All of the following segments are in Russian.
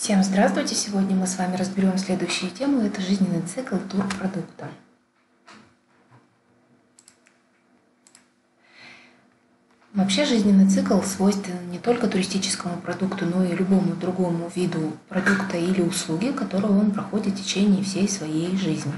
Всем здравствуйте! Сегодня мы с вами разберем следующую тему. Это жизненный цикл турпродукта. Вообще жизненный цикл свойственен не только туристическому продукту, но и любому другому виду продукта или услуги, которую он проходит в течение всей своей жизни.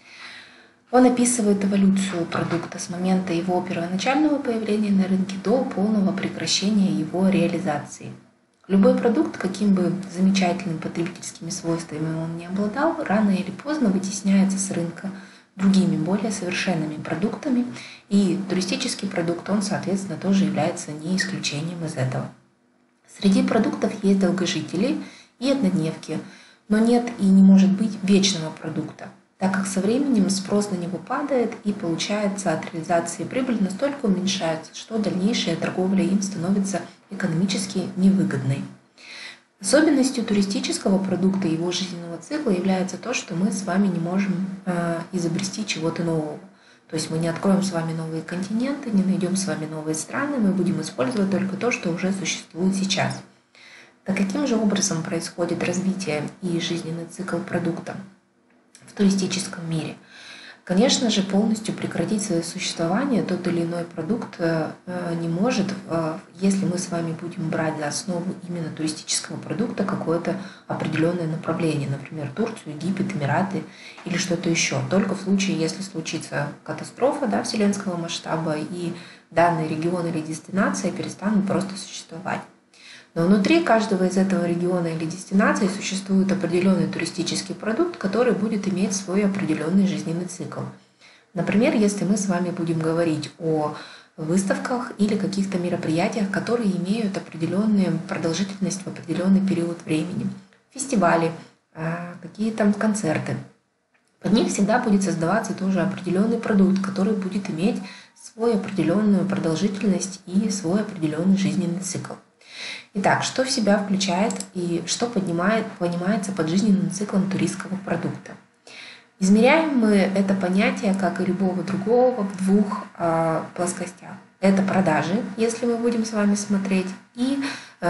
Он описывает эволюцию продукта с момента его первоначального появления на рынке до полного прекращения его реализации. Любой продукт, каким бы замечательными потребительскими свойствами он не обладал, рано или поздно вытесняется с рынка другими, более совершенными продуктами, и туристический продукт, он, соответственно, тоже является не исключением из этого. Среди продуктов есть долгожители и однодневки, но нет и не может быть вечного продукта, так как со временем спрос на него падает и получается от реализации прибыль настолько уменьшается, что дальнейшая торговля им становится экономически невыгодной. Особенностью туристического продукта и его жизненного цикла является то, что мы с вами не можем изобрести чего-то нового. То есть мы не откроем с вами новые континенты, не найдем с вами новые страны, мы будем использовать только то, что уже существует сейчас. Так каким же образом происходит развитие и жизненный цикл продукта в туристическом мире? Конечно же, полностью прекратить свое существование тот или иной продукт не может, если мы с вами будем брать за основу именно туристического продукта какое-то определенное направление, например, Турцию, Египет, Эмираты или что-то еще. Только в случае, если случится катастрофа вселенского масштаба и данный регион или дестинация перестанут просто существовать. Но внутри каждого из этого региона или дестинации существует определенный туристический продукт, который будет иметь свой определенный жизненный цикл. Например, если мы с вами будем говорить о выставках или каких-то мероприятиях, которые имеют определенную продолжительность в определенный период времени, фестивали, какие-то концерты. Под них всегда будет создаваться тоже определенный продукт, который будет иметь свою определенную продолжительность и свой определенный жизненный цикл. Итак, что в себя включает и что понимается под жизненным циклом туристского продукта? Измеряем мы это понятие, как и любого другого, в двух плоскостях. Это продажи, если мы будем с вами смотреть, и,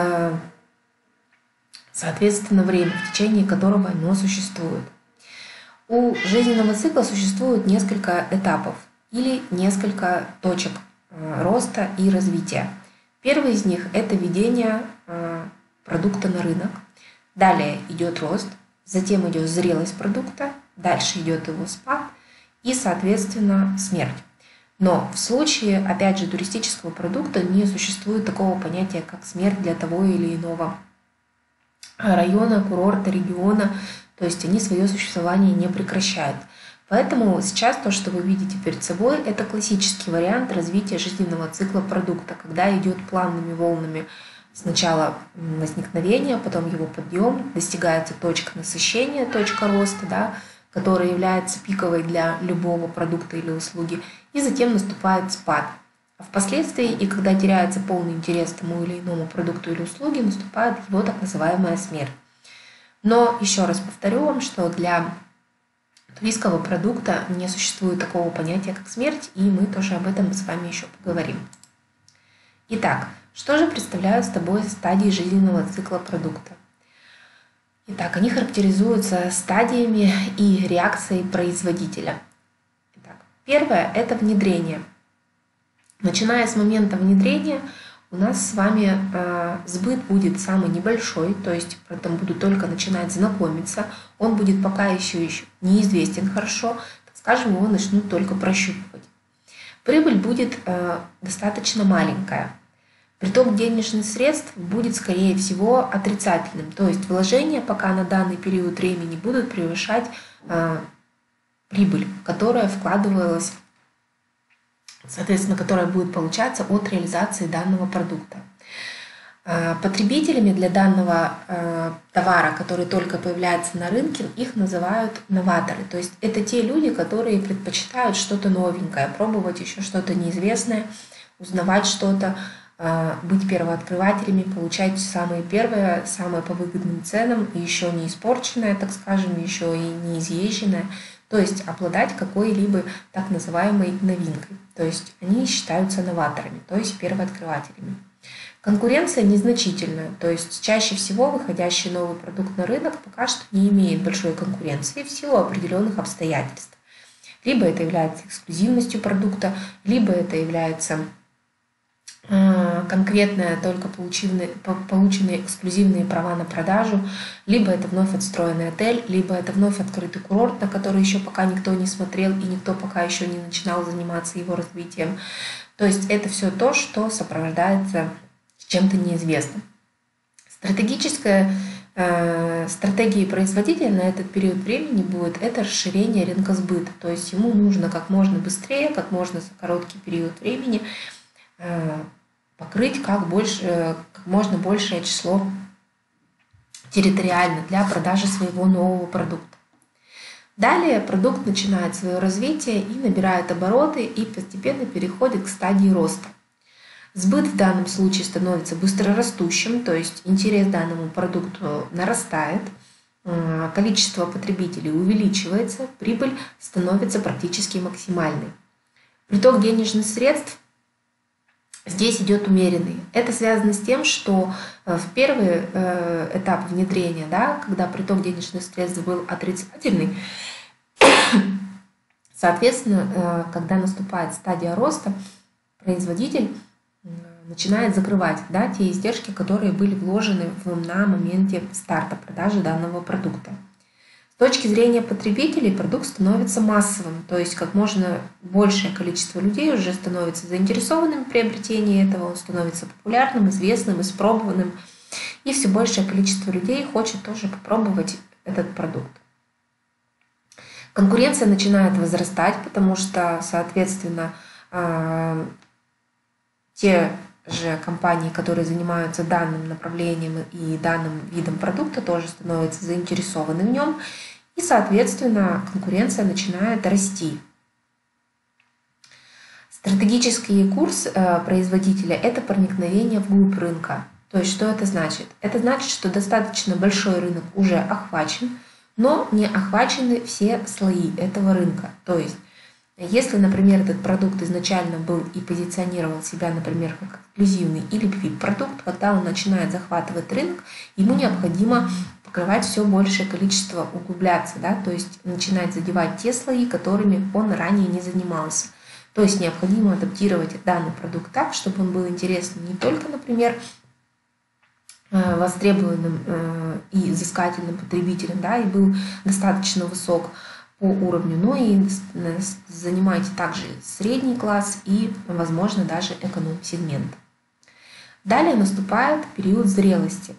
соответственно, время, в течение которого оно существует. У жизненного цикла существует несколько этапов или несколько точек роста и развития. Первый из них – это введение продукта на рынок. Далее идет рост, затем идет зрелость продукта, дальше идет его спад и, соответственно, смерть. Но в случае, опять же, туристического продукта не существует такого понятия, как смерть для того или иного района, курорта, региона. То есть они свое существование не прекращают. Поэтому сейчас то, что вы видите перед собой, это классический вариант развития жизненного цикла продукта, когда идет плавными волнами сначала возникновение, потом его подъем, достигается точка насыщения, точка роста, которая является пиковой для любого продукта или услуги, и затем наступает спад. А впоследствии, и когда теряется полный интерес к тому или иному продукту или услуге, наступает его так называемая смерть. Но еще раз повторю вам, что для туристского продукта не существует такого понятия, как смерть, и мы тоже об этом с вами еще поговорим. Итак, что же представляют собой стадии жизненного цикла продукта? Итак, они характеризуются стадиями и реакцией производителя. Итак, первое – это внедрение. Начиная с момента внедрения, у нас с вами сбыт будет самый небольшой, то есть там будут только начинать знакомиться, он будет пока еще неизвестен хорошо, так скажем, его начнут только прощупывать. Прибыль будет достаточно маленькая. Приток денежных средств будет, скорее всего, отрицательным, то есть вложения пока на данный период времени будут превышать прибыль, которая вкладывалась, соответственно, которая будет получаться от реализации данного продукта. Потребителями для данного товара, который только появляется на рынке, их называют новаторы. То есть это те люди, которые предпочитают что-то новенькое, пробовать еще что-то неизвестное, узнавать что-то, быть первооткрывателями, получать самые первые, самые по выгодным ценам, и еще не испорченное, так скажем, еще и не изъезженное. То есть обладать какой-либо так называемой новинкой. То есть они считаются новаторами, то есть первооткрывателями. Конкуренция незначительная, то есть чаще всего выходящий новый продукт на рынок пока что не имеет большой конкуренции в силу определенных обстоятельств. Либо это является эксклюзивностью продукта, либо это является конкретные только полученные эксклюзивные права на продажу, либо это вновь отстроенный отель, либо это вновь открытый курорт, на который еще пока никто не смотрел и никто пока еще не начинал заниматься его развитием. То есть это все то, что сопровождается чем-то неизвестным. Стратегией производителя на этот период времени будет это расширение рынка сбыта. То есть ему нужно как можно быстрее, как можно за короткий период времени покрыть как можно большее число территориально для продажи своего нового продукта. Далее продукт начинает свое развитие и набирает обороты и постепенно переходит к стадии роста. Сбыт в данном случае становится быстрорастущим, то есть интерес к данному продукту нарастает, количество потребителей увеличивается, прибыль становится практически максимальной. Приток денежных средств здесь идет умеренный. Это связано с тем, что в первый этап внедрения, когда приток денежных средств был отрицательный, соответственно, когда наступает стадия роста, производитель начинает закрывать те издержки, которые были вложены на моменте старта продажи данного продукта. С точки зрения потребителей продукт становится массовым, то есть как можно большее количество людей уже становится заинтересованным в приобретении этого, он становится популярным, известным, испробованным, и все большее количество людей хочет тоже попробовать этот продукт. Конкуренция начинает возрастать, потому что, соответственно, те же компании, которые занимаются данным направлением и данным видом продукта, тоже становятся заинтересованы в нем, и, соответственно, конкуренция начинает расти. Стратегический курс производителя – это проникновение вглубь рынка. То есть, что это значит? Это значит, что достаточно большой рынок уже охвачен, но не охвачены все слои этого рынка. То есть, если, например, этот продукт изначально был и позиционировал себя, например, как эксклюзивный или VIP-продукт, когда он начинает захватывать рынок, ему необходимо покрывать все большее количество, углубляться, то есть начинать задевать те слои, которыми он ранее не занимался. То есть необходимо адаптировать данный продукт так, чтобы он был интересен не только, например, востребованным и изыскательным потребителем, и был достаточно высок по уровню, но и занимаете также средний класс и, возможно, даже эконом-сегмент. Далее наступает период зрелости.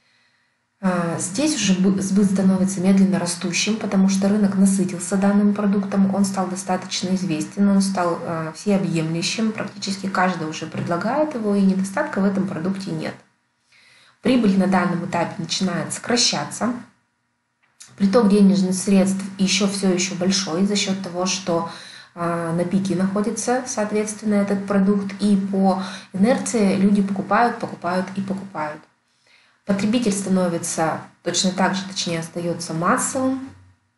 Здесь уже сбыт становится медленно растущим, потому что рынок насытился данным продуктом, он стал достаточно известен, он стал всеобъемлющим, практически каждый уже предлагает его, и недостатка в этом продукте нет. Прибыль на данном этапе начинает сокращаться. Приток денежных средств еще все еще большой за счет того, что на пике находится, соответственно, этот продукт, и по инерции люди покупают. Потребитель становится точно так же, точнее, остается массовым,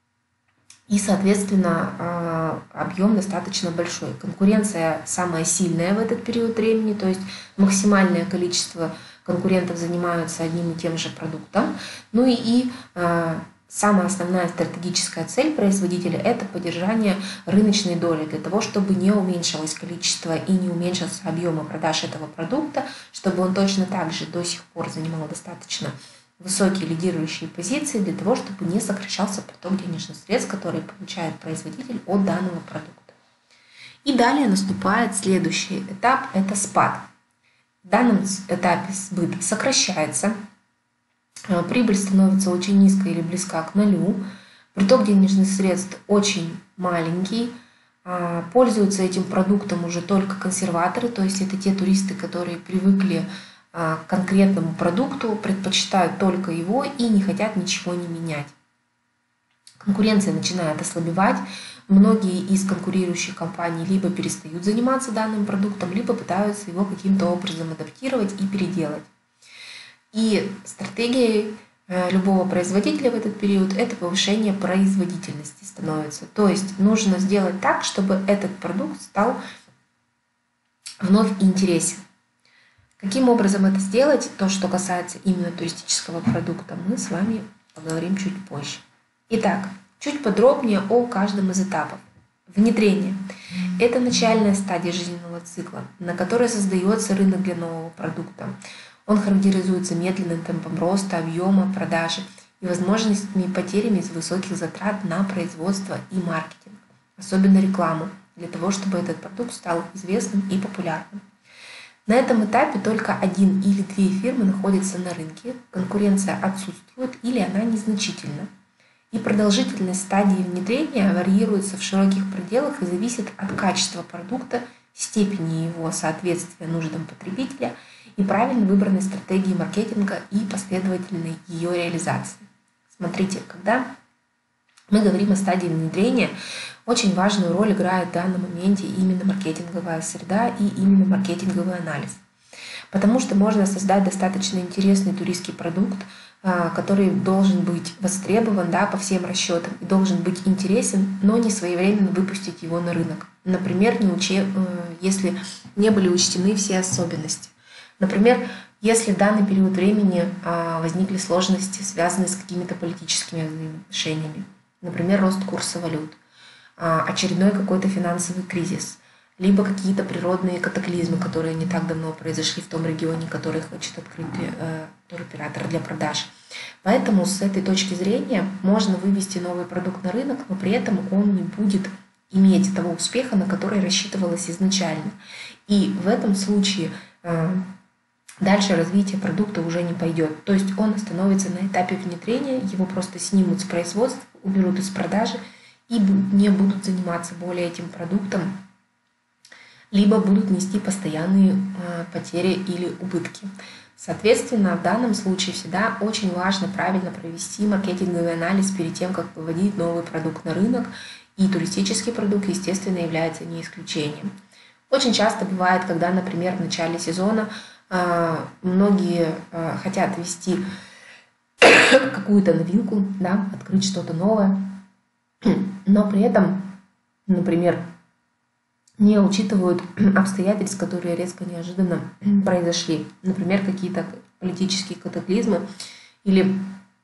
и, соответственно, объем достаточно большой. Конкуренция самая сильная в этот период времени, то есть максимальное количество конкурентов занимаются одним и тем же продуктом. Ну и самая основная стратегическая цель производителя – это поддержание рыночной доли для того, чтобы не уменьшилось количество и не уменьшился объем продаж этого продукта, чтобы он точно так же до сих пор занимал достаточно высокие лидирующие позиции для того, чтобы не сокращался поток денежных средств, которые получает производитель от данного продукта. И далее наступает следующий этап – это спад. В данном этапе сбыт сокращается, прибыль становится очень низкой или близка к нулю, приток денежных средств очень маленький, пользуются этим продуктом уже только консерваторы, то есть это те туристы, которые привыкли к конкретному продукту, предпочитают только его и не хотят ничего не менять. Конкуренция начинает ослабевать, многие из конкурирующих компаний либо перестают заниматься данным продуктом, либо пытаются его каким-то образом адаптировать и переделать. И стратегией любого производителя в этот период это повышение производительности становится. То есть нужно сделать так, чтобы этот продукт стал вновь интересен. Каким образом это сделать, то, что касается именно туристического продукта, мы с вами поговорим чуть позже. Итак, чуть подробнее о каждом из этапов. Внедрение. Это начальная стадия жизненного цикла, на которой создается рынок для нового продукта. Он характеризуется медленным темпом роста, объема, продажи и возможностями и потерями из высоких затрат на производство и маркетинг, особенно рекламу, для того, чтобы этот продукт стал известным и популярным. На этом этапе только один или две фирмы находятся на рынке, конкуренция отсутствует или она незначительна. И продолжительность стадии внедрения варьируется в широких пределах и зависит от качества продукта, степени его соответствия нуждам потребителя и правильно выбранной стратегии маркетинга и последовательной ее реализации. Смотрите, когда мы говорим о стадии внедрения, очень важную роль играет в данном моменте именно маркетинговая среда и именно маркетинговый анализ. Потому что можно создать достаточно интересный туристский продукт, который должен быть востребован, да, по всем расчетам и должен быть интересен, но не своевременно выпустить его на рынок. Например, если не были учтены все особенности. Например, если в данный период времени возникли сложности, связанные с какими-то политическими взаимоотношениями, например, рост курса валют, очередной какой-то финансовый кризис, либо какие-то природные катаклизмы, которые не так давно произошли в том регионе, который хочет открыть туроператор для продаж. Поэтому с этой точки зрения можно вывести новый продукт на рынок, но при этом он не будет иметь того успеха, на который рассчитывалось изначально. И в этом случае дальше развитие продукта уже не пойдет. То есть он остановится на этапе внедрения, его просто снимут с производства, уберут из продажи и не будут заниматься более этим продуктом, либо будут нести постоянные потери или убытки. Соответственно, в данном случае всегда очень важно правильно провести маркетинговый анализ перед тем, как выводить новый продукт на рынок, и туристический продукт, естественно, является не исключением. Очень часто бывает, когда, например, в начале сезона многие хотят ввести какую-то новинку, да, открыть что-то новое, но при этом, например, не учитывают обстоятельств, которые резко неожиданно произошли. Например, какие-то политические катаклизмы или,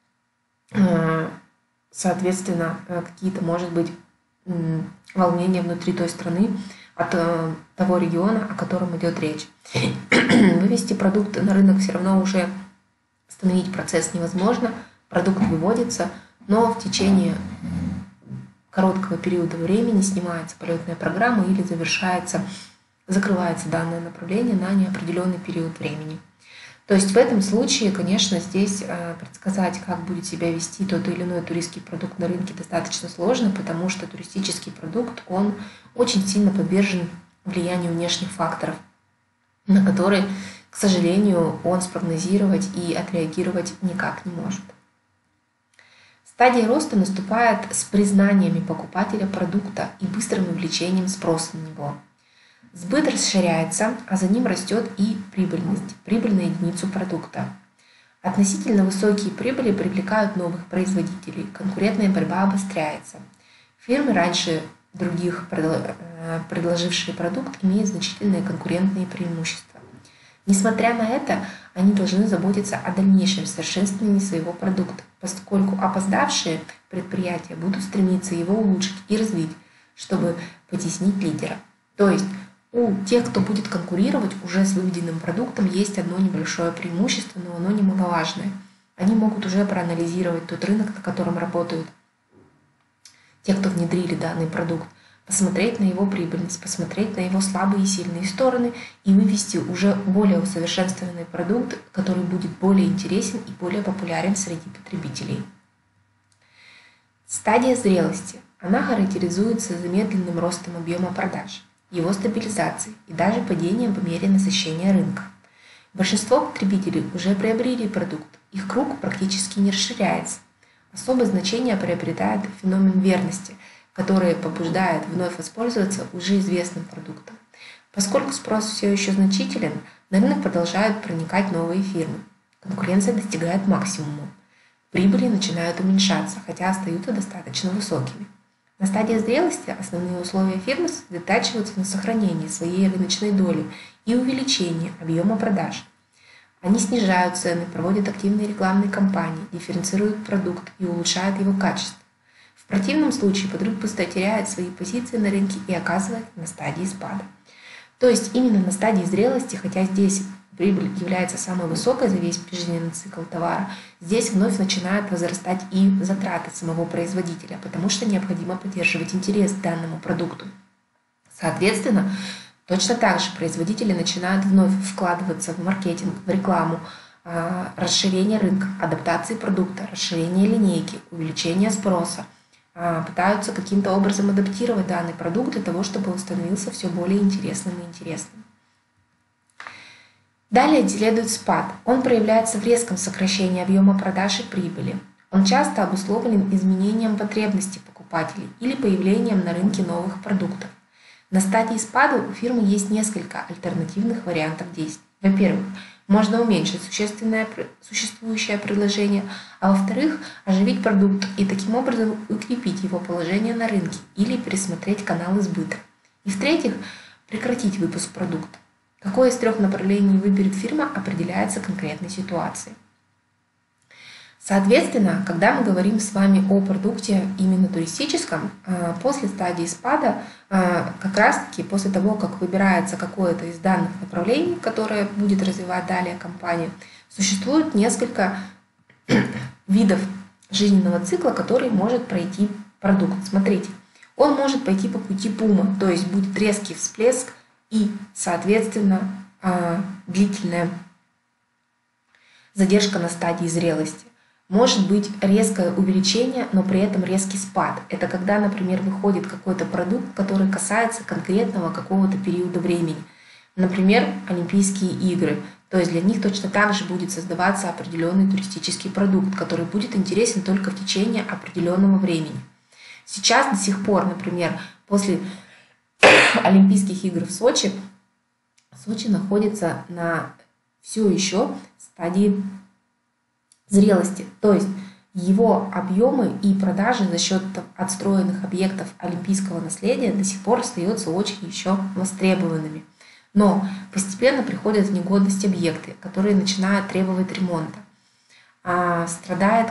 соответственно, какие-то, может быть, волнения внутри той страны, от того региона, о котором идет речь. Вывести продукт на рынок все равно уже остановить процесс невозможно. Продукт выводится, но в течение короткого периода времени снимается полетная программа или закрывается данное направление на неопределенный период времени. То есть в этом случае, конечно, здесь предсказать, как будет себя вести тот или иной туристский продукт на рынке, достаточно сложно, потому что туристический продукт, он очень сильно подвержен влиянию внешних факторов, на которые, к сожалению, он спрогнозировать и отреагировать никак не может. Стадия роста наступает с признаниями покупателя продукта и быстрым увеличением спроса на него. Сбыт расширяется, а за ним растет и прибыльность, прибыль на единицу продукта. Относительно высокие прибыли привлекают новых производителей, конкурентная борьба обостряется. Фирмы, раньше других предложившие продукт, имеют значительные конкурентные преимущества. Несмотря на это, они должны заботиться о дальнейшем совершенствовании своего продукта, поскольку опоздавшие предприятия будут стремиться его улучшить и развить, чтобы потеснить лидера. То есть у тех, кто будет конкурировать уже с выведенным продуктом, есть одно небольшое преимущество, но оно немаловажное. Они могут уже проанализировать тот рынок, на котором работают те, кто внедрили данный продукт, посмотреть на его прибыльность, посмотреть на его слабые и сильные стороны и вывести уже более усовершенствованный продукт, который будет более интересен и более популярен среди потребителей. Стадия зрелости. Она характеризуется замедленным ростом объема продаж, его стабилизацией и даже падением по мере насыщения рынка. Большинство потребителей уже приобрели продукт, их круг практически не расширяется. Особое значение приобретает феномен верности, который побуждает вновь воспользоваться уже известным продуктом. Поскольку спрос все еще значителен, на рынок продолжают проникать новые фирмы. Конкуренция достигает максимума. Прибыли начинают уменьшаться, хотя остаются достаточно высокими. На стадии зрелости основные условия фирмы сосредотачиваются на сохранении своей рыночной доли и увеличении объема продаж. Они снижают цены, проводят активные рекламные кампании, дифференцируют продукт и улучшают его качество. В противном случае подруг быстро теряет свои позиции на рынке и оказывается на стадии спада. То есть именно на стадии зрелости, хотя здесь прибыль является самой высокой за весь жизненный цикл товара, здесь вновь начинают возрастать и затраты самого производителя, потому что необходимо поддерживать интерес к данному продукту. Соответственно, точно так же производители начинают вновь вкладываться в маркетинг, в рекламу, расширение рынка, адаптации продукта, расширение линейки, увеличение спроса, пытаются каким-то образом адаптировать данный продукт для того, чтобы он становился все более интересным и интересным. Далее следует спад. Он проявляется в резком сокращении объема продаж и прибыли. Он часто обусловлен изменением потребностей покупателей или появлением на рынке новых продуктов. На стадии спада у фирмы есть несколько альтернативных вариантов действий. Во-первых, можно уменьшить существующее предложение, а во-вторых, оживить продукт и таким образом укрепить его положение на рынке или пересмотреть каналы сбыта. И в-третьих, прекратить выпуск продукта. Какое из трех направлений выберет фирма, определяется конкретной ситуацией. Соответственно, когда мы говорим с вами о продукте именно туристическом, после стадии спада, как раз-таки после того, как выбирается какое-то из данных направлений, которое будет развивать далее компания, существует несколько видов жизненного цикла, который может пройти продукт. Смотрите, он может пойти по пути бума, то есть будет резкий всплеск и, соответственно, длительная задержка на стадии зрелости. Может быть резкое увеличение, но при этом резкий спад. Это когда, например, выходит какой-то продукт, который касается конкретного какого-то периода времени. Например, Олимпийские игры. То есть для них точно так же будет создаваться определенный туристический продукт, который будет интересен только в течение определенного времени. Сейчас до сих пор, например, после Олимпийских игр в Сочи находится на все еще стадии зрелости, то есть его объемы и продажи за счет отстроенных объектов олимпийского наследия до сих пор остаются очень еще востребованными. Но постепенно приходят в негодность объекты, которые начинают требовать ремонта. Страдает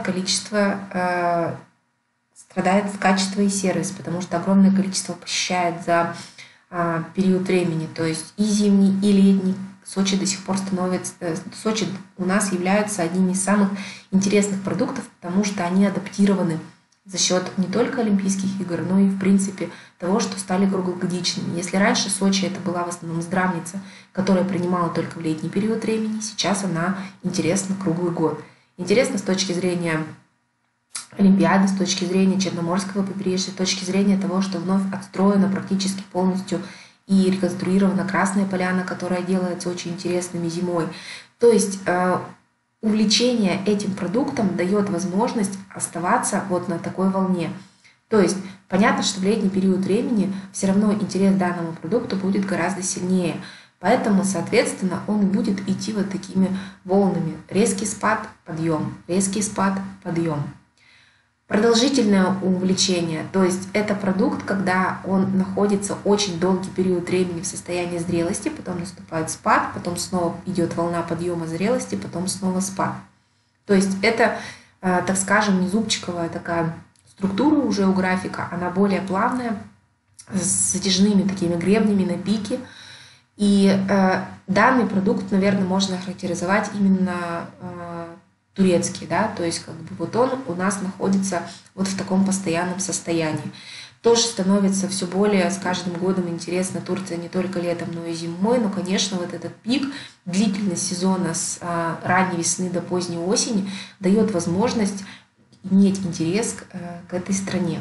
качество и сервис, потому что огромное количество посещает за период времени, то есть и зимний, и летний. Сочи до сих пор Сочи у нас является одним из самых интересных продуктов, потому что они адаптированы за счет не только Олимпийских игр, но и в принципе того, что стали круглогодичными. Если раньше Сочи это была в основном здравница, которая принимала только в летний период времени, сейчас она интересна круглый год. Интересно с точки зрения Олимпиады, с точки зрения Черноморского побережья, с точки зрения того, что вновь отстроена практически полностью и реконструирована Красная Поляна, которая делается очень интересными зимой. То есть увлечение этим продуктом дает возможность оставаться вот на такой волне. То есть понятно, что в летний период времени все равно интерес к данному продукту будет гораздо сильнее. Поэтому, соответственно, он будет идти вот такими волнами. Резкий спад, подъем, резкий спад, подъем. Продолжительное увлечение, то есть это продукт, когда он находится очень долгий период времени в состоянии зрелости, потом наступает спад, потом снова идет волна подъема зрелости, потом снова спад. То есть это, так скажем, не зубчиковая такая структура уже у графика, она более плавная, с затяжными такими гребнями на пике. И данный продукт, наверное, можно характеризовать именно турецкий, да, то есть как бы вот он у нас находится вот в таком постоянном состоянии. Тоже становится все более с каждым годом интересна Турция не только летом, но и зимой, но, конечно, вот этот пик, длительность сезона с ранней весны до поздней осени дает возможность иметь интерес к этой стране.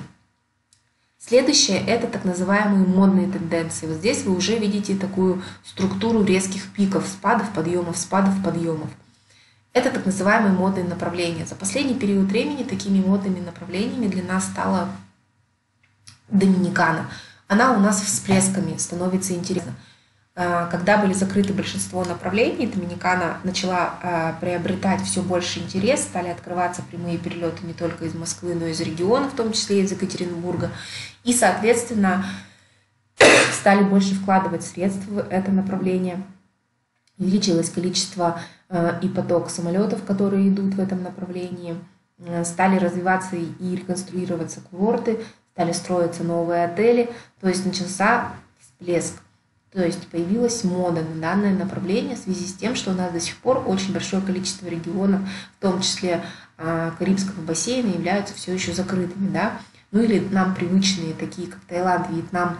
Следующее – это так называемые модные тенденции. Вот здесь вы уже видите такую структуру резких пиков, спадов, подъемов. Это так называемые модные направления. За последний период времени такими модными направлениями для нас стала Доминикана. Она у нас всплесками становится интересна. Когда были закрыты большинство направлений, Доминикана начала приобретать все больше интерес, стали открываться прямые перелеты не только из Москвы, но и из региона, в том числе из Екатеринбурга. И, соответственно, стали больше вкладывать средства в это направление. Увеличилось количество и поток самолетов, которые идут в этом направлении. Стали развиваться и реконструироваться курорты, стали строиться новые отели. То есть начался всплеск. То есть появилась мода на данное направление в связи с тем, что у нас до сих пор очень большое количество регионов, в том числе Карибского бассейна, являются все еще закрытыми. Да? Ну или нам привычные, такие как Таиланд, Вьетнам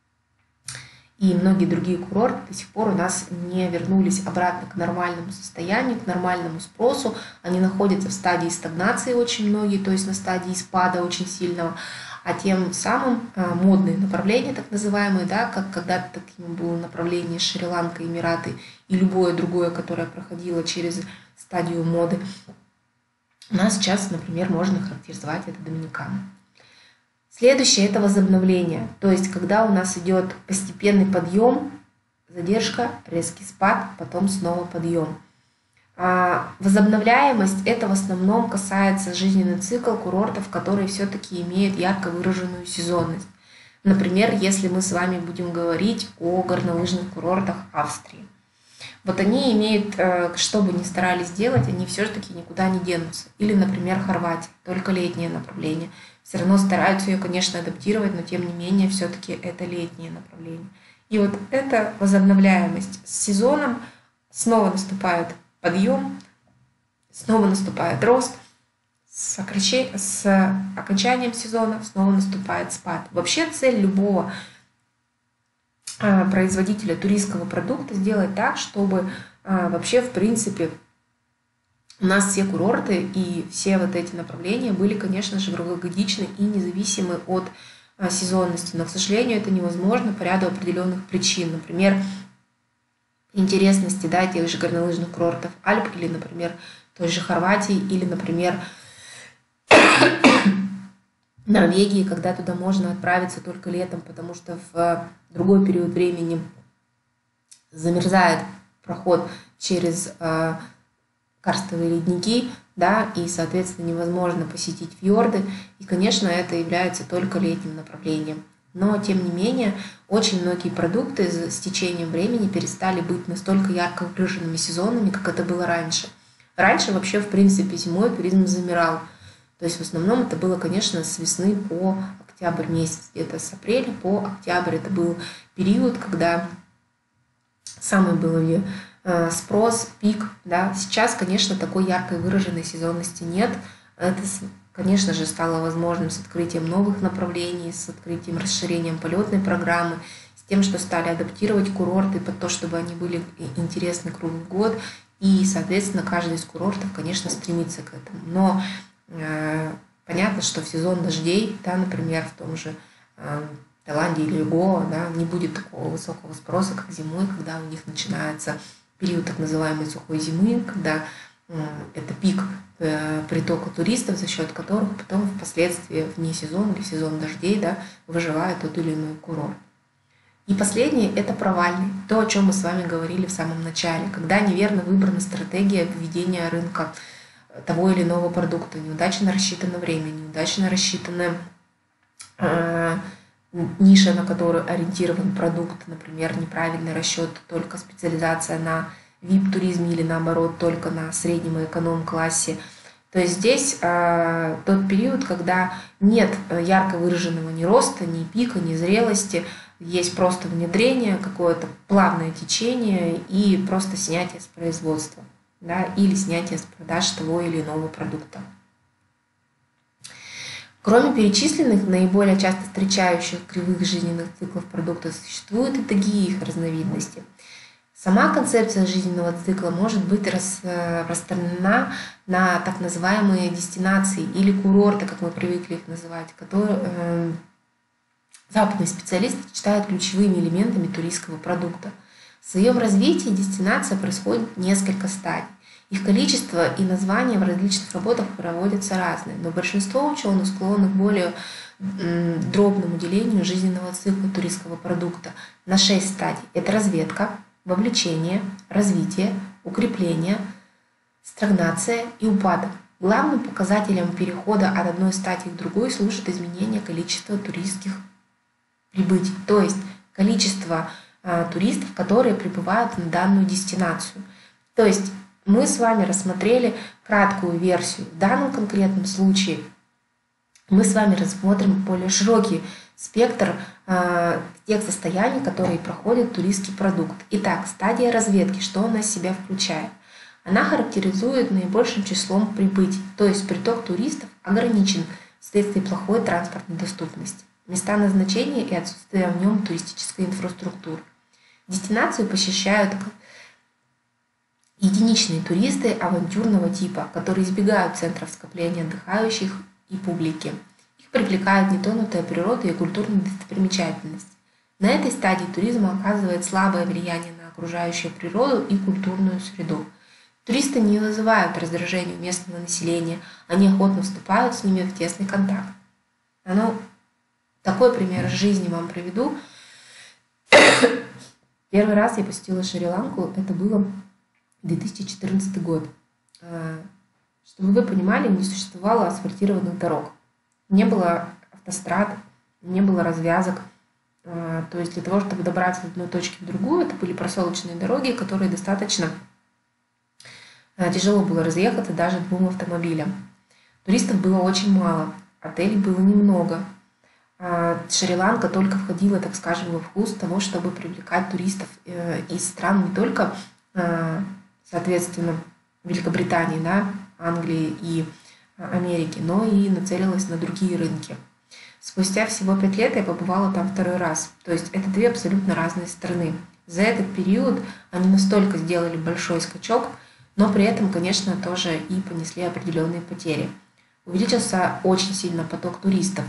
и многие другие курорты до сих пор у нас не вернулись обратно к нормальному состоянию, к нормальному спросу. Они находятся в стадии стагнации очень многие, то есть на стадии спада очень сильного. А тем самым модные направления, так называемые, да, как когда-то таким было направление Шри-Ланка, Эмираты и любое другое, которое проходило через стадию моды, у нас сейчас, например, можно характеризовать это Доминикану. Следующее – это возобновление, то есть когда у нас идет постепенный подъем, задержка, резкий спад, потом снова подъем. Возобновляемость – это в основном касается жизненный цикл курортов, которые все-таки имеют ярко выраженную сезонность. Например, если мы с вами будем говорить о горнолыжных курортах Австрии. Вот они имеют, что бы ни старались делать, они все-таки никуда не денутся. Или, например, Хорватия, только летнее направление. Все равно стараются ее, конечно, адаптировать, но тем не менее все-таки это летнее направление. И вот эта возобновляемость с сезоном, снова наступает подъем, снова наступает рост, с окончанием сезона снова наступает спад. Вообще цель любого производителя туристского продукта сделать так, чтобы вообще в принципе у нас все курорты и все вот эти направления были, конечно же, круглогодичны и независимы от сезонности. Но, к сожалению, это невозможно по ряду определенных причин. Например, интересности, да, тех же горнолыжных курортов Альп или, например, той же Хорватии или, например, Норвегии, когда туда можно отправиться только летом, потому что в другой период времени замерзает проход через карстовые ледники, да, и, соответственно, невозможно посетить фьорды. И, конечно, это является только летним направлением. Но, тем не менее, очень многие продукты с течением времени перестали быть настолько ярко выраженными сезонами, как это было раньше. Раньше вообще, в принципе, зимой туризм замирал. То есть в основном это было, конечно, с весны по октябрь месяц. Где-то с апреля по октябрь это был период, когда самый был спрос, пик. Да. Сейчас, конечно, такой яркой выраженной сезонности нет. Это, конечно же, стало возможным с открытием новых направлений, с открытием, расширением полетной программы, с тем, что стали адаптировать курорты под то, чтобы они были интересны круглый год. И, соответственно, каждый из курортов, конечно, стремится к этому. Но понятно, что в сезон дождей, да, например, в том же Таиланде или Гоа, да, не будет такого высокого спроса, как зимой, когда у них начинается период так называемой сухой зимы, когда это пик притока туристов, за счет которых потом впоследствии вне сезона или сезон дождей, да, выживает тот или иной курорт. И последнее – это провальный. То, о чем мы с вами говорили в самом начале, когда неверно выбрана стратегия введения рынка того или иного продукта, неудачно рассчитано время, неудачно рассчитана ниша, на которую ориентирован продукт, например, неправильный расчет, только специализация на VIP-туризме или наоборот только на среднем и эконом-классе. То есть здесь тот период, когда нет ярко выраженного ни роста, ни пика, ни зрелости, есть просто внедрение, какое-то плавное течение и просто снятие с производства, да, или снятие с продаж того или иного продукта. Кроме перечисленных, наиболее часто встречающих кривых жизненных циклов продукта существуют и другие их разновидности. Сама концепция жизненного цикла может быть распространена на так называемые дестинации или курорты, как мы привыкли их называть, которые западные специалисты считают ключевыми элементами туристского продукта. В своем развитии дестинация происходит несколько стадий. Их количество и названия в различных работах проводятся разные, но большинство ученых склонны к более дробному делению жизненного цикла туристского продукта на 6 стадий. Это разведка, вовлечение, развитие, укрепление, стагнация и упадок. Главным показателем перехода от одной стадии к другой служит изменение количества туристских прибытий, то есть количество туристов, которые прибывают на данную дестинацию. То есть мы с вами рассмотрели краткую версию. В данном конкретном случае мы с вами рассмотрим более широкий спектр тех состояний, которые проходит туристский продукт. Итак, стадия разведки. Что она в себя включает? Она характеризует наибольшим числом прибытий, то есть приток туристов ограничен вследствие плохой транспортной доступности, места назначения и отсутствия в нем туристической инфраструктуры. Дестинацию посещают единичные туристы авантюрного типа, которые избегают центров скопления отдыхающих и публики. Их привлекает нетронутая природа и культурная достопримечательность. На этой стадии туризм оказывает слабое влияние на окружающую природу и культурную среду. Туристы не вызывают раздражения у местного населения, они охотно вступают с ними в тесный контакт. Такой пример из жизни вам приведу. Первый раз я посетила Шри-Ланку, это было 2014 год. Чтобы вы понимали, не существовало асфальтированных дорог. Не было автострад, не было развязок. То есть для того, чтобы добраться от одной точки в другую, это были проселочные дороги, которые достаточно тяжело было разъехаться даже 2 автомобилям. Туристов было очень мало, отелей было немного. Шри-Ланка только входила, так скажем, во вкус того, чтобы привлекать туристов из стран не только, соответственно, Великобритании, Англии и Америки, но и нацелилась на другие рынки. Спустя всего 5 лет я побывала там 2-й раз. То есть это 2 абсолютно разные страны. За этот период они настолько сделали большой скачок, но при этом, конечно, тоже и понесли определенные потери. Увеличился очень сильно поток туристов.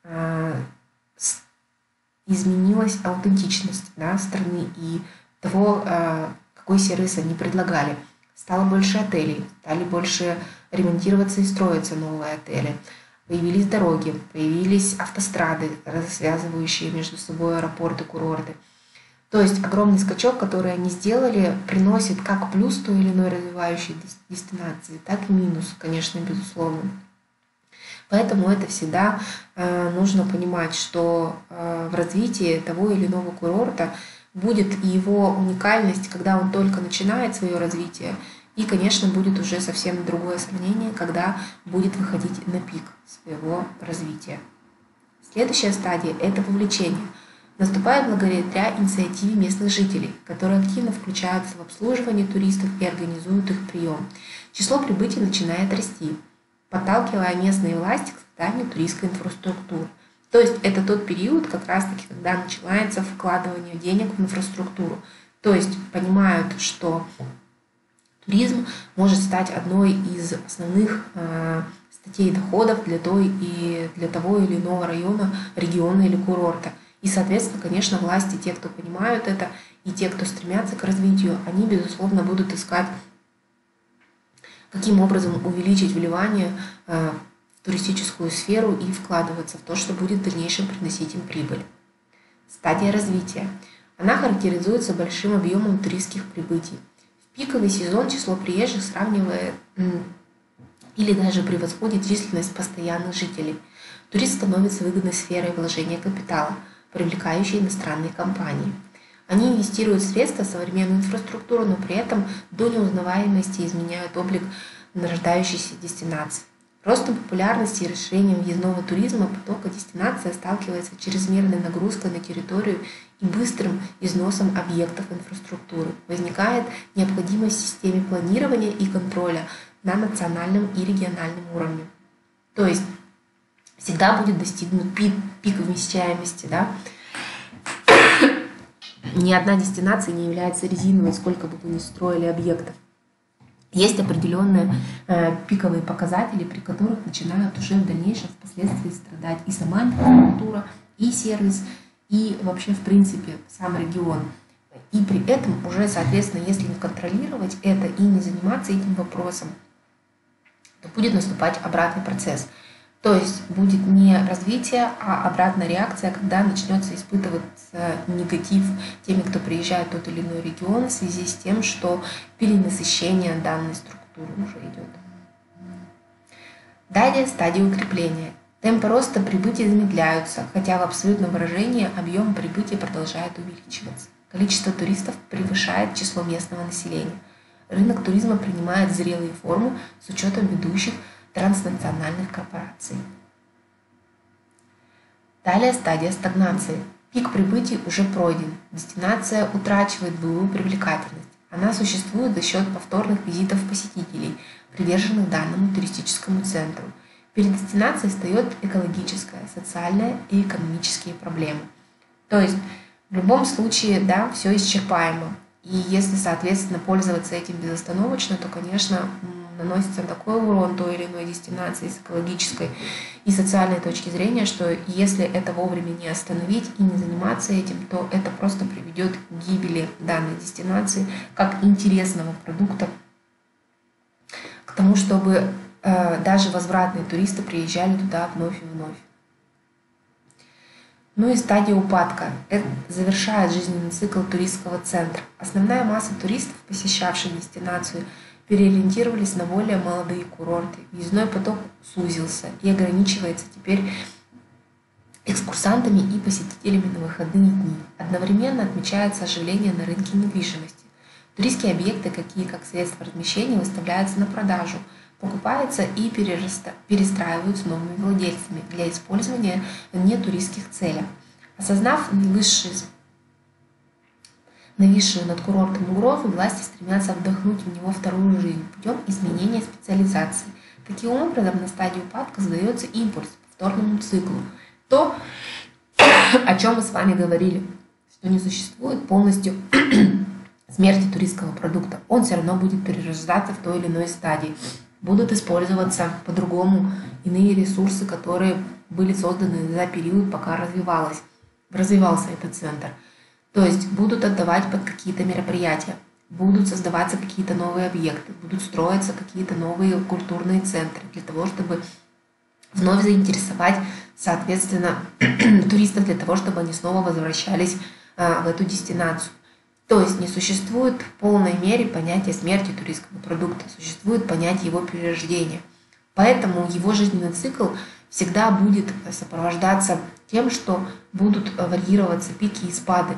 Изменилась аутентичность страны и того, какой сервис они предлагали. Стало больше отелей, стали больше ремонтироваться и строиться новые отели. Появились дороги, появились автострады, связывающие между собой аэропорты, курорты. То есть огромный скачок, который они сделали, приносит как плюс той или иной развивающей дестинации, так и минус, конечно, безусловно. Поэтому это всегда нужно понимать, что в развитии того или иного курорта будет и его уникальность, когда он только начинает свое развитие, и, конечно, будет уже совсем другое сравнение, когда будет выходить на пик своего развития. Следующая стадия – это вовлечение. Наступает благодаря инициативе местных жителей, которые активно включаются в обслуживание туристов и организуют их прием. Число прибытий начинает расти, подталкивая местные власти к созданию туристской инфраструктуры. То есть это тот период, как раз-таки, когда начинается вкладывание денег в инфраструктуру. То есть понимают, что туризм может стать одной из основных статей доходов для того или иного района, региона или курорта. И, соответственно, конечно, власти, те, кто понимают это, и те, кто стремятся к развитию, они, безусловно, будут искать, каким образом увеличить вливание в туристическую сферу и вкладываться в то, что будет в дальнейшем приносить им прибыль. Стадия развития. Она характеризуется большим объемом туристских прибытий. В пиковый сезон число приезжих сравнивает или даже превосходит численность постоянных жителей. Турист становится выгодной сферой вложения капитала, привлекающей иностранные компании. Они инвестируют средства в современную инфраструктуру, но при этом до неузнаваемости изменяют облик нарождающейся дестинации. Ростом популярности и расширением въездного туризма потока дестинация сталкивается с чрезмерной нагрузкой на территорию и быстрым износом объектов инфраструктуры. Возникает необходимость в системе планирования и контроля на национальном и региональном уровне. То есть всегда будет достигнут пик вмещаемости. Ни одна дестинация не является резиновой, сколько бы вы ни строили объектов. Есть определенные пиковые показатели, при которых начинают уже в дальнейшем впоследствии страдать и сама инфраструктура, и сервис, и вообще в принципе сам регион. И при этом уже, соответственно, если не контролировать это и не заниматься этим вопросом, то будет наступать обратный процесс. То есть будет не развитие, а обратная реакция, когда начнется испытываться негатив теми, кто приезжает в тот или иной регион в связи с тем, что перенасыщение данной структуры уже идет. Далее стадия укрепления. Темпы роста прибытия замедляются, хотя в абсолютном выражении объем прибытия продолжает увеличиваться. Количество туристов превышает число местного населения. Рынок туризма принимает зрелые формы с учетом ведущих транснациональных корпораций. Далее стадия стагнации. Пик прибытий уже пройден. Дестинация утрачивает былую привлекательность. Она существует за счет повторных визитов посетителей, приверженных данному туристическому центру. Перед дестинацией встает экологическая, социальная и экономические проблемы. То есть в любом случае, да, все исчерпаемо. И если, соответственно, пользоваться этим безостановочно, то, конечно, наносится такой урон той или иной дестинации с экологической и социальной точки зрения, что если это вовремя не остановить и не заниматься этим, то это просто приведет к гибели данной дестинации как интересного продукта, к тому, чтобы даже возвратные туристы приезжали туда вновь и вновь. Ну и стадия упадка. Это завершает жизненный цикл туристского центра. Основная масса туристов, посещавших дестинацию, переориентировались на более молодые курорты. Въездной поток сузился и ограничивается теперь экскурсантами и посетителями на выходные дни. Одновременно отмечается оживление на рынке недвижимости. Туристские объекты, какие как средства размещения, выставляются на продажу, покупаются и перестраиваются новыми владельцами для использования в нетуристских целях. Осознав нависшую над курортом угрозу, власти стремятся вдохнуть в него вторую жизнь путем изменения специализации. Таким образом, на стадии упадка задается импульс повторному циклу. То, о чем мы с вами говорили, что не существует полностью смерти туристского продукта. Он все равно будет перерождаться в той или иной стадии. Будут использоваться по-другому иные ресурсы, которые были созданы за период, пока развивался этот центр. То есть будут отдавать под какие-то мероприятия, будут создаваться какие-то новые объекты, будут строиться какие-то новые культурные центры для того, чтобы вновь заинтересовать, соответственно, туристов, для того, чтобы они снова возвращались в эту дестинацию. То есть не существует в полной мере понятия смерти туристского продукта, существует понятие его перерождения. Поэтому его жизненный цикл всегда будет сопровождаться тем, что будут варьироваться пики и спады.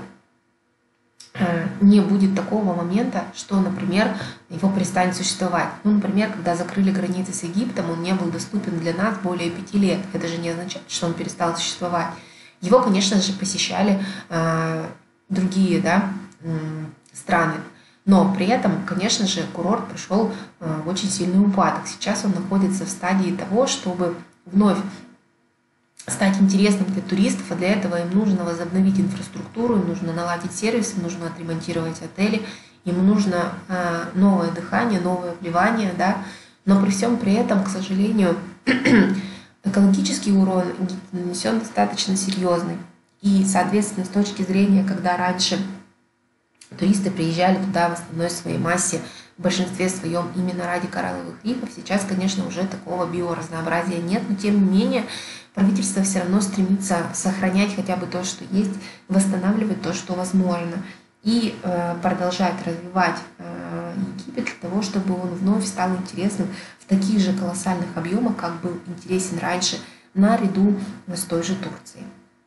Не будет такого момента, что, например, его перестанет существовать. Ну, например, когда закрыли границы с Египтом, он не был доступен для нас более 5 лет. Это же не означает, что он перестал существовать. Его, конечно же, посещали другие, да, страны. Но при этом, конечно же, курорт пришел в очень сильный упадок. Сейчас он находится в стадии того, чтобы вновь стать интересным для туристов, а для этого им нужно возобновить инфраструктуру, им нужно наладить сервис, им нужно отремонтировать отели, им нужно новое дыхание, новое вливание, да. Но при всем при этом, к сожалению, экологический урон нанесен достаточно серьезный. И, соответственно, с точки зрения, когда раньше туристы приезжали туда в основной своей массе, в большинстве своем именно ради коралловых рифов, сейчас, конечно, уже такого биоразнообразия нет, но тем не менее правительство все равно стремится сохранять хотя бы то, что есть, восстанавливать то, что возможно, и продолжать развивать Египет для того, чтобы он вновь стал интересным в таких же колоссальных объемах, как был интересен раньше, наряду с той же Турцией.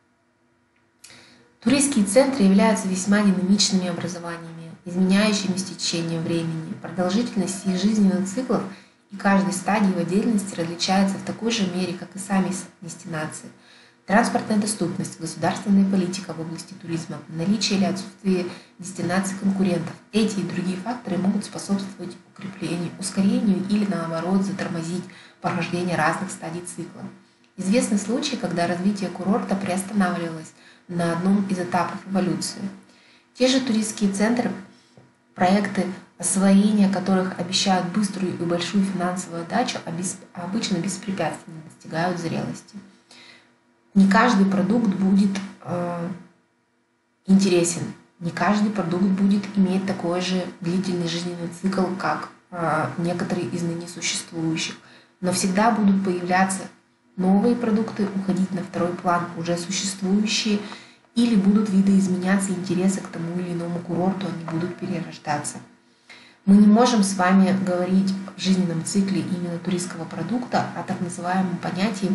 Туристские центры являются весьма динамичными образованиями, изменяющимися с течением времени. Продолжительность их жизненных циклов и каждой стадии в отдельности различается в такой же мере, как и сами дестинации. Транспортная доступность, государственная политика в области туризма, наличие или отсутствие дестинаций конкурентов. Эти и другие факторы могут способствовать укреплению, ускорению или, наоборот, затормозить прохождение разных стадий цикла. Известны случаи, когда развитие курорта приостанавливалось на одном из этапов эволюции. Те же туристские центры, проекты, освоения которых обещают быструю и большую финансовую отдачу, обычно беспрепятственно достигают зрелости. Не каждый продукт будет интересен, Не каждый продукт будет иметь такой же длительный жизненный цикл, как некоторые из ныне существующих. Но всегда будут появляться новые продукты, уходить на второй план уже существующие, или будут видоизменяться интересы к тому или иному курорту, они будут перерождаться. Мы не можем с вами говорить в жизненном цикле именно туристского продукта о так называемом понятии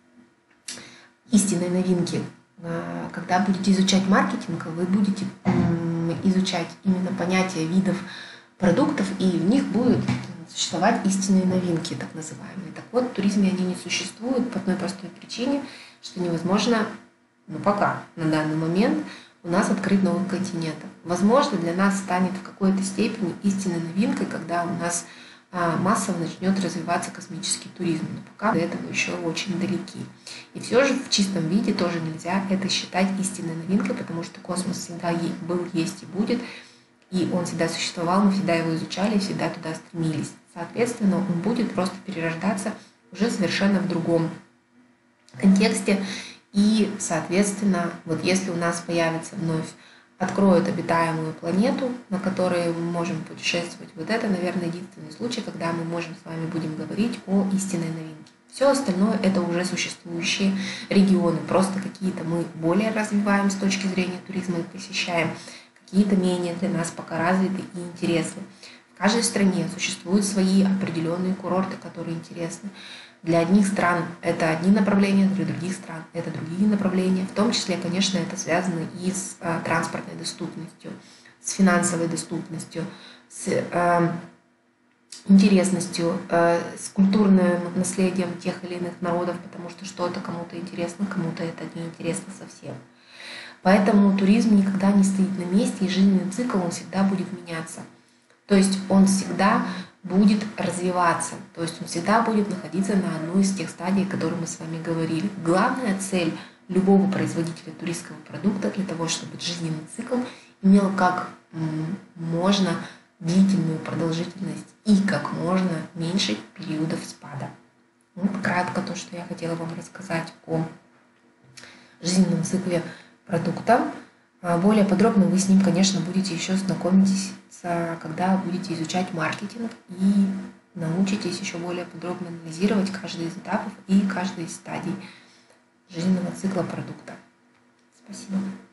истинной новинки. Когда будете изучать маркетинг, вы будете изучать именно понятие видов продуктов, и в них будут существовать истинные новинки, так называемые. Так вот, в туризме они не существуют по одной простой причине, что невозможно, пока на данный момент у нас открыть новый континент. Возможно, для нас станет в какой-то степени истинной новинкой, когда у нас массово начнет развиваться космический туризм. Но пока до этого еще очень далеки. И все же в чистом виде тоже нельзя это считать истинной новинкой, потому что космос всегда был, есть и будет. И он всегда существовал, мы всегда его изучали, всегда туда стремились. Соответственно, он будет просто перерождаться уже совершенно в другом контексте. И, соответственно, вот если у нас появится вновь, откроют обитаемую планету, на которой мы можем путешествовать, вот это, наверное, единственный случай, когда мы можем с вами будем говорить о истинной новинке. Все остальное – это уже существующие регионы, просто какие-то мы более развиваем с точки зрения туризма и посещаем, какие-то менее для нас пока развиты и интересны. В каждой стране существуют свои определенные курорты, которые интересны. Для одних стран это одни направления, для других стран это другие направления. В том числе, конечно, это связано и с транспортной доступностью, с финансовой доступностью, с интересностью, с культурным наследием тех или иных народов, потому что что-то кому-то интересно, кому-то это не интересно совсем. Поэтому туризм никогда не стоит на месте, и жизненный цикл он всегда будет меняться. То есть он всегда будет развиваться, то есть он всегда будет находиться на одной из тех стадий, о которых мы с вами говорили. Главная цель любого производителя туристского продукта для того, чтобы жизненный цикл имел как можно длительную продолжительность и как можно меньше периодов спада. Вот кратко то, что я хотела вам рассказать о жизненном цикле продукта. Более подробно вы с ним, конечно, будете еще знакомиться, когда будете изучать маркетинг и научитесь еще более подробно анализировать каждый из этапов и каждый из стадий жизненного цикла продукта. Спасибо.